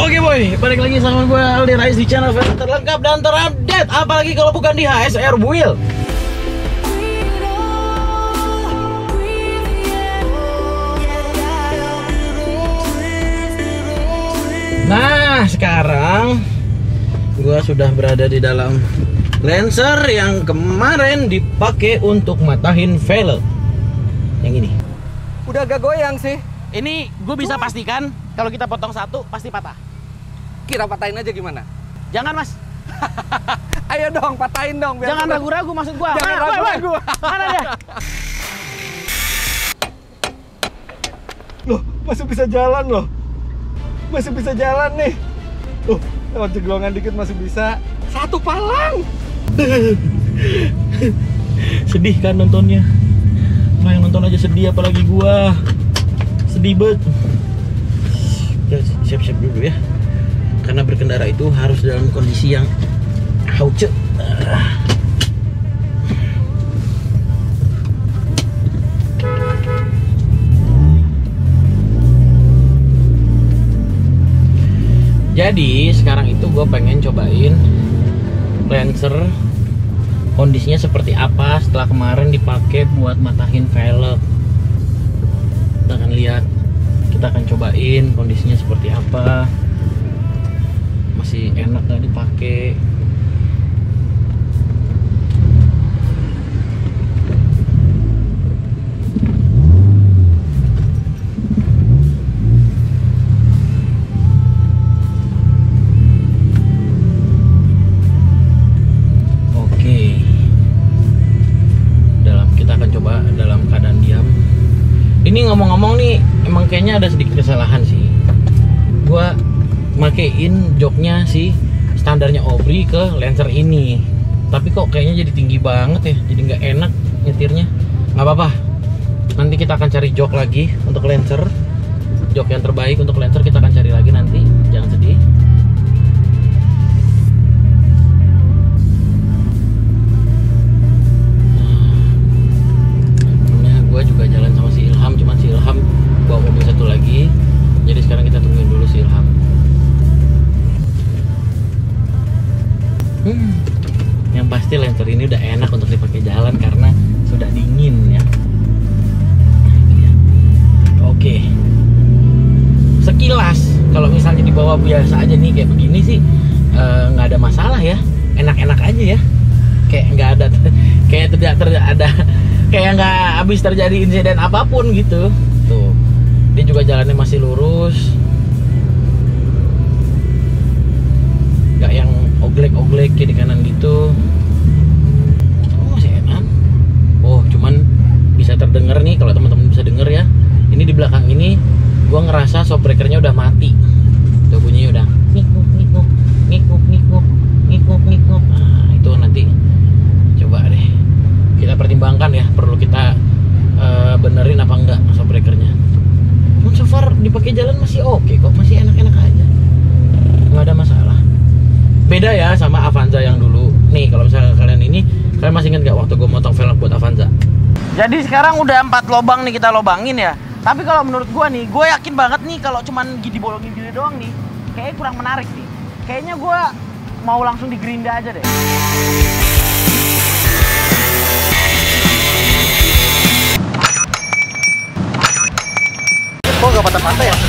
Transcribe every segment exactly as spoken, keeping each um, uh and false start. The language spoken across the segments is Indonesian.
Oke boy, balik lagi sama gue Aldi Rais di channel film terlengkap dan terupdate. Apalagi kalau bukan di H S R Wheel. Nah, sekarang gue sudah berada di dalam Lancer yang kemarin dipakai untuk matahin velg. Yang ini. Udah agak goyang sih. Ini gue bisa pastikan kalau kita potong satu pasti patah. Kira patahin aja gimana? Jangan mas. Ayo dong, patahin dong. Biar Jangan ragu-ragu maksud gua. Jangan ragu-ragu. Mana dia? Loh, masih bisa jalan loh. Masih bisa jalan nih. Tuh, lewat jeglongan dikit masih bisa. Satu palang. Sedih kan nontonnya. Nah, yang nonton aja sedih apalagi gua. Sedih banget. Siap-siap dulu ya. Karena berkendara itu harus dalam kondisi yang hauce. Jadi sekarang itu gue pengen cobain Lancer kondisinya seperti apa setelah kemarin dipakai buat matahin velg. Kita akan lihat, kita akan cobain kondisinya seperti apa. Masih enak nggak dipakai? Oke, dalam kita akan coba dalam keadaan diam. Ini ngomong-ngomong nih, emang kayaknya ada sedikit kesalahan sih. Gua makein joknya si standarnya Aubrey ke Lancer ini, tapi kok kayaknya jadi tinggi banget ya, jadi nggak enak nyetirnya. Nggak apa-apa, nanti kita akan cari jok lagi untuk Lancer, jok yang terbaik untuk Lancer kita akan cari lagi nanti, jangan sedih. Nah, gue juga jalan sama si Ilham, cuman si Ilham bawa mobil satu lagi, jadi sekarang kita tungguin dulu si Ilham. Hmm, yang pasti Lancer ini udah enak untuk dipakai jalan karena sudah dingin ya. Oke, sekilas kalau misalnya dibawa biasa aja nih kayak begini sih nggak uh, ada masalah ya, enak-enak aja ya, kayak nggak ada kayak tidak ter ada kayak nggak habis terjadi insiden apapun gitu. Tuh, dia juga jalannya masih lurus, nggak yang oglek-oglek kiri kanan gitu. Oh, masih enak. Oh, cuman bisa terdengar nih kalau teman-teman bisa denger ya. Ini di belakang ini gua ngerasa shock breakernya udah mati. Tuh bunyinya udah ngikuk ngikuk ngikuk ngikuk ngikuk ngikuk. Nah, itu nanti coba deh kita pertimbangkan ya, perlu kita uh, benerin apa enggak shock breakernya. Cuman so far dipakai jalan masih oke kok, masih enak-enak aja. Nggak ada masalah. Beda ya sama Avanza yang dulu. Nih kalau misalnya kalian ini, kalian masih ingat gak waktu gue motong velg buat Avanza? Jadi sekarang udah empat lobang nih kita lobangin ya. Tapi kalau menurut gue nih, gue yakin banget nih kalau cuman gini bolongin gini doang nih, kayaknya kurang menarik nih. Kayaknya gue mau langsung di gerinda aja deh. Kok gak patah-patah ya?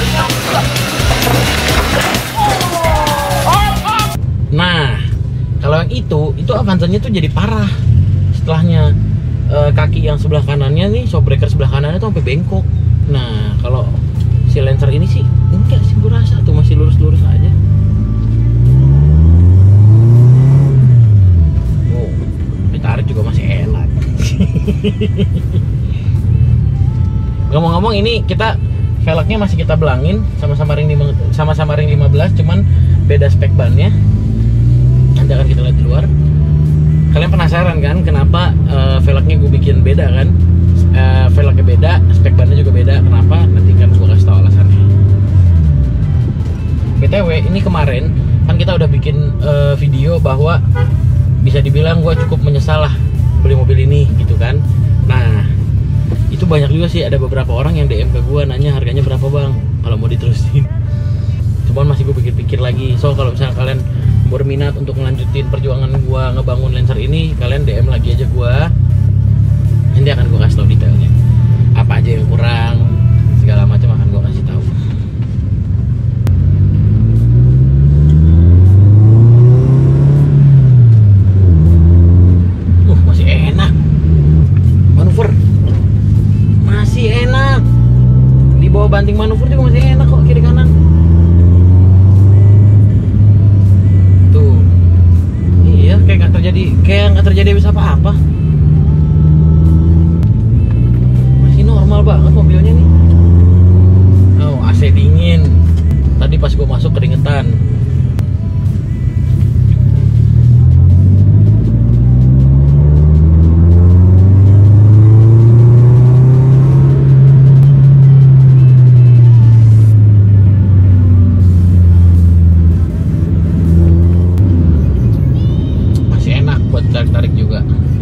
Nah, kalau yang itu, itu Avanzanya tuh jadi parah. Setelahnya e, kaki yang sebelah kanannya nih, shock breaker sebelah kanannya tuh sampai bengkok. Nah, kalau si Lancer ini sih enggak sih, gue rasa tuh masih lurus-lurus aja. Oh, ditarik juga masih enak. Ngomong-ngomong ini kita velgnya masih kita belangin sama-sama ring sama-sama ring lima belas, cuman beda spek bannya. Nanti akan kita lihat di luar. Kalian penasaran kan kenapa uh, velgnya gue bikin beda kan? Uh, velgnya beda, spek bannya juga beda. Kenapa? Nanti kan gue kasih tahu alasannya. B T W ini kemarin kan kita udah bikin uh, video bahwa bisa dibilang gue cukup menyesal lah beli mobil ini gitu kan. Nah, itu banyak juga sih, ada beberapa orang yang D M ke gue nanya harganya berapa bang kalau mau diterusin. cuman masih gue pikir-pikir lagi. So kalau misalnya kalian berminat untuk melanjutin perjuangan gue ngebangun Lancer ini, kalian D M lagi aja gue, nanti akan gue kasih tau detailnya apa aja yang kurang, segala macam akan gue kasih tahu. Uh masih enak manuver, masih enak. Di bawah banting manuver juga masih enak kok, kiri kanan. Tuh, iya kayak nggak terjadi, kayak nggak terjadi bisa apa-apa. Masih normal banget mobilnya nih. Oh, A C dingin. Tadi pas gue masuk keringetan. Tarik juga.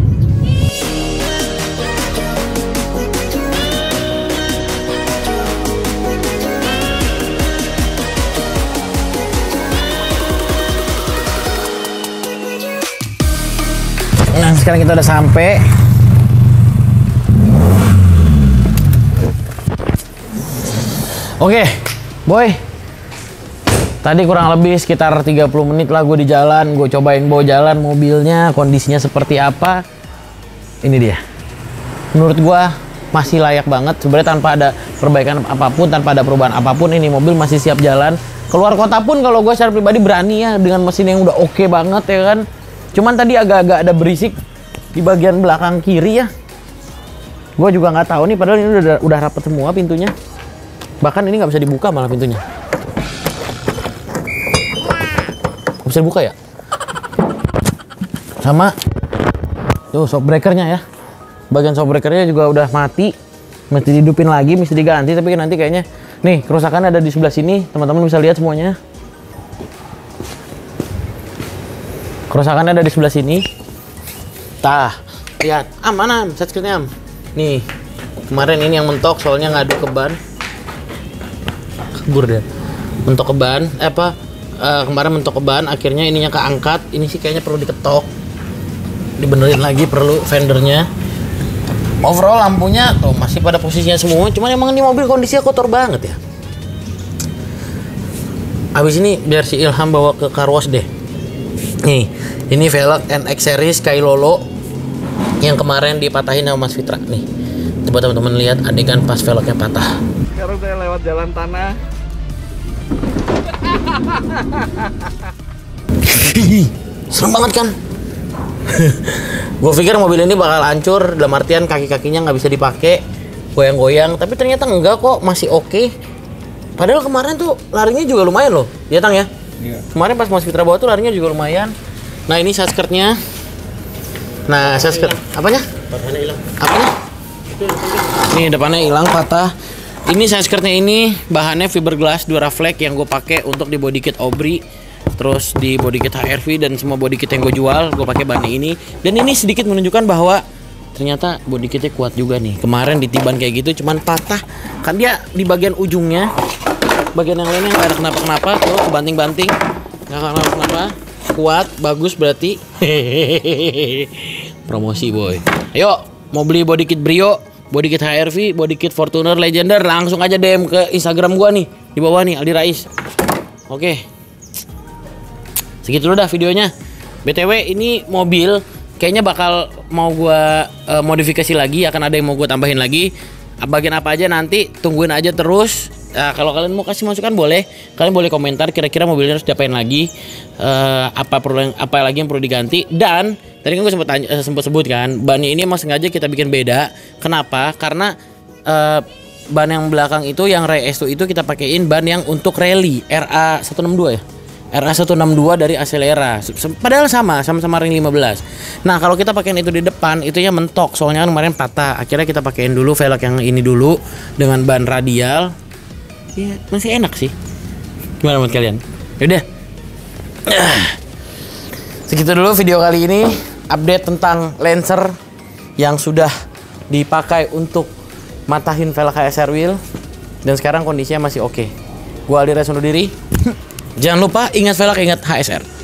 Nah sekarang kita udah sampai. Oke, boy. Tadi kurang lebih sekitar tiga puluh menit lah gue di jalan. Gue cobain bawa jalan mobilnya, kondisinya seperti apa. Ini dia. Menurut gue masih layak banget. Sebenarnya tanpa ada perbaikan apapun, tanpa ada perubahan apapun, ini mobil masih siap jalan. Keluar kota pun kalau gue secara pribadi berani ya, dengan mesin yang udah oke banget ya kan. Cuman tadi agak-agak ada berisik di bagian belakang kiri ya. Gue juga nggak tahu nih, padahal ini udah udah rapet semua pintunya. Bahkan ini nggak bisa dibuka malah pintunya. Bisa buka ya, sama tuh shock breakernya ya, bagian shock breakernya juga udah mati, mesti dihidupin lagi, mesti diganti. Tapi nanti kayaknya nih kerusakannya ada di sebelah sini, teman-teman bisa lihat semuanya. Kerusakannya ada di sebelah sini. Tah, lihat, am mana am, set screennya am. Nih kemarin ini yang mentok soalnya ngadu ke ban, kabur deh, mentok ke ban, eh apa? Uh, kemarin mentok ke ban, akhirnya ininya keangkat. Ini sih kayaknya perlu diketok, dibenerin lagi, perlu fendernya. Overall lampunya tuh masih pada posisinya semua, cuman emang ini mobil kondisinya kotor banget ya. Abis ini biar si Ilham bawa ke car wash deh. Nih, ini velg N X series Kailolo yang kemarin dipatahin sama Mas Fitra nih. Coba teman-teman lihat adegan pas velgnya patah. Sekarang saya lewat jalan tanah. Serem banget kan? Gue pikir mobil ini bakal hancur, dalam artian kaki-kakinya nggak bisa dipakai, goyang-goyang. Tapi ternyata enggak kok, masih oke. Okay. Padahal kemarin tuh larinya juga lumayan loh, ya Tang ya? Iya. Kemarin pas Mas Fitra bawa tuh larinya juga lumayan. Nah ini sasketnya. Nah sasket, apanya? Depannya hilang. Apanya? Nih depannya hilang, patah. Ini sasketnya ini bahannya fiberglass Duraflex yang gue pakai untuk di body kit Aubrey, terus di body kit H R V dan semua body kit yang gue jual gue pakai bahan ini. Dan ini sedikit menunjukkan bahwa ternyata body kitnya kuat juga nih. Kemarin ditiban kayak gitu cuman patah kan dia di bagian ujungnya, bagian yang lainnya nggak ada kenapa-kenapa tuh, kebanting-banting nggak kenapa-kenapa, kuat, bagus berarti. Promosi boy. Ayo mau beli body kit Brio, body kit H R V, body kit Fortuner Legender, langsung aja D M ke Instagram gua nih di bawah nih, Aldi Rais. Oke, segitu dulu dah videonya. B T W ini mobil kayaknya bakal mau gua uh, modifikasi lagi, akan ada yang mau gua tambahin lagi. Bagian apa aja nanti tungguin aja terus. Nah, kalau kalian mau kasih masukan boleh, kalian boleh komentar kira-kira mobilnya harus diapain lagi, uh, apa perlu apa lagi yang perlu diganti. Dan tadi kan gue sempat tanya, uh, sempat sebut kan, bannya ini emang sengaja kita bikin beda. Kenapa? Karena uh, ban yang belakang itu yang Ray S dua itu kita pakein ban yang untuk rally R A seratus enam puluh dua ya. R A seratus enam puluh dua dari Acelera. Padahal sama, sama-sama ring lima belas. Nah, kalau kita pakein itu di depan, itunya mentok. Soalnya kan kemarin patah. Akhirnya kita pakein dulu velg yang ini dulu dengan ban radial. Ya, masih enak sih. Gimana menurut kalian? Yaudah. Segitu dulu video kali ini. Update tentang Lancer yang sudah dipakai untuk matahin velg H S R wheel. Dan sekarang kondisinya masih oke. Gua Aldi Reza undur diri. Jangan lupa ingat velg, ingat H S R.